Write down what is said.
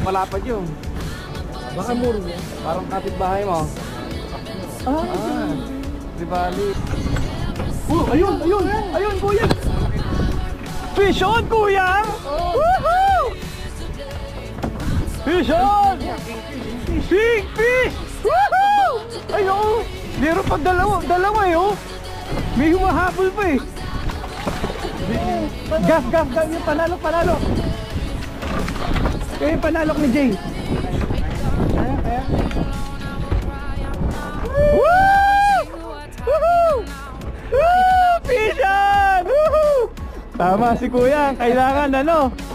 malapad yun. Baka muro yan. Parang kapitbahay mo. Di bali. Ayun, ayun, ayun, kuya. Fish on, kuya! Woohoo! Fish on! Big fish! Woohoo! Ayun! Meron pa dalawa yun. May humahabol pa eh. Gaf, yung panalo. Yung panalok ni Jay. Kaya. Woo! Woohoo! Woo! Fish on! Woohoo! Tama si kuya, kailangan ano?